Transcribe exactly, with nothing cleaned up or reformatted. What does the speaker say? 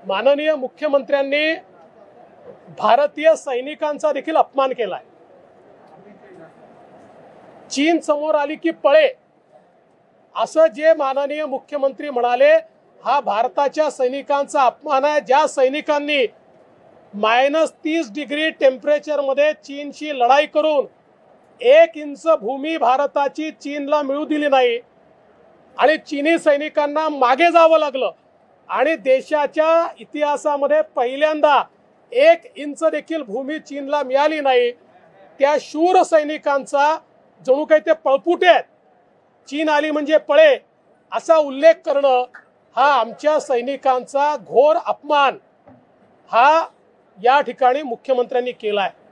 माननीय मुख्यमंत्र्यांनी भारतीय सैनिकांचा देखील अपमान केलाय। चीन समोर आली की पळे असं जे माननीय मुख्यमंत्री म्हणाले, हा भारताच्या सैनिकांचा अपमान आहे। ज्या सैनिकांनी मायनस तीस डिग्री टेम्परेचर मध्ये चीनशी लढाई करून एक इंच भूमी भारताची चीनला मिळू दिली नाही आणि चीनी सैनिकांना मागे जावं लागलं आणि देशाच्या इतिहासामध्ये पहिल्यांदा एक इंच देखील भूमी चीनला मिळाली नाही, त्या शूर सैनिकांचा जणू काही ते पळपुटे आहेत, चीन आली म्हणजे पळे असा उल्लेख करणं हा आमच्या सैनिकांचा घोर अपमान हा या ठिकाणी मुख्यमंत्र्यांनी केलाय।